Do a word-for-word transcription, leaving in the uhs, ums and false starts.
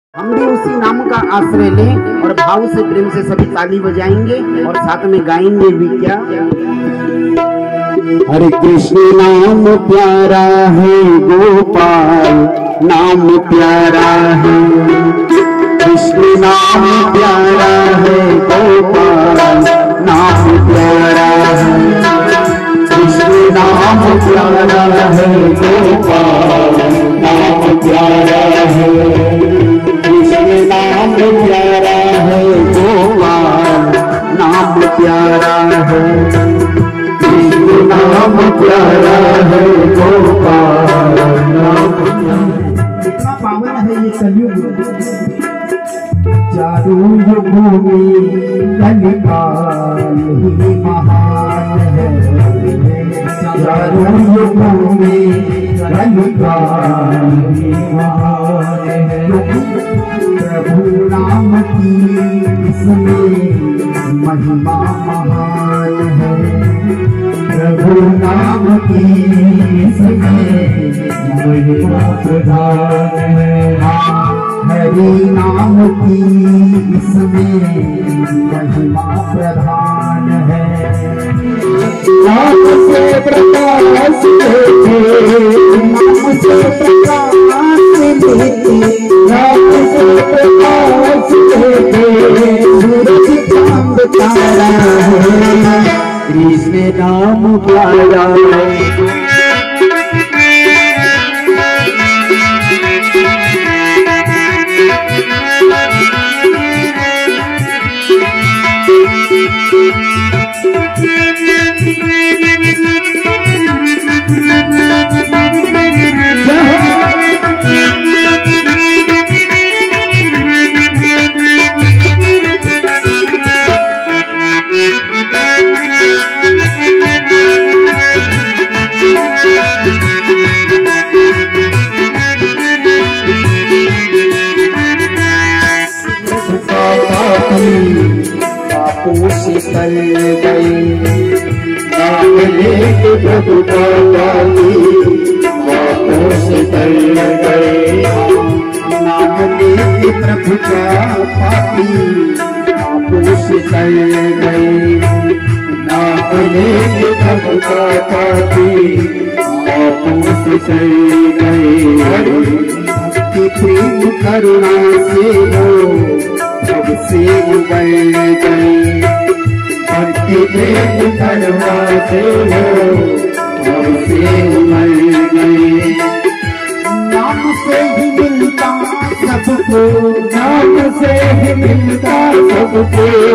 हम भी उसी नाम का आश्रय लें और भाव से प्रेम से सभी ताली बजाएंगे और साथ में गाएंगे भी क्या। हरे कृष्ण नाम प्यारा है गोपाल नाम प्यारा है, कृष्ण नाम प्यारा है गोपाल नाम प्यारा है, कृष्ण नाम प्यारा है गोपाल नाम प्यारा है, कृष्ण नाम प्यारा है गोपाल नाम प्यारा है, कृष्ण नाम प्यारा है गोपाल नाम प्यारा। कितना पावन है ये कलयुग। चारू युगों में कलिकाल ही महान है, चारू युगों में कलिकाल ही महान है, प्रभु नाम की इसमें महिमा महान है, प्रभु नाम की इसमें महिमा प्रधान है, हरि नाम की इसमें महिमा प्रधान है। नाम से प्रकाश लेते, नाम से प्रकाश लेते, नाम से प्रकाश लेते, सूरज चांद तारा है, कृष्ण नाम प्यारा है। बापू से चल गए नाम लेके प्रभु का गाली, बापू से चल गए नाम लेके प्रभु का पापी, बापू से चल गए नाम लेके प्रभु का पापी, बापू से चल गए। भक्ति प्रेम करुणा से वो सबसे उबल गई, भक्ति प्रेम करुणा से वो सबसे उबल गई। नाम से ही मिलता सबको, नाम से ही मिलता सबको,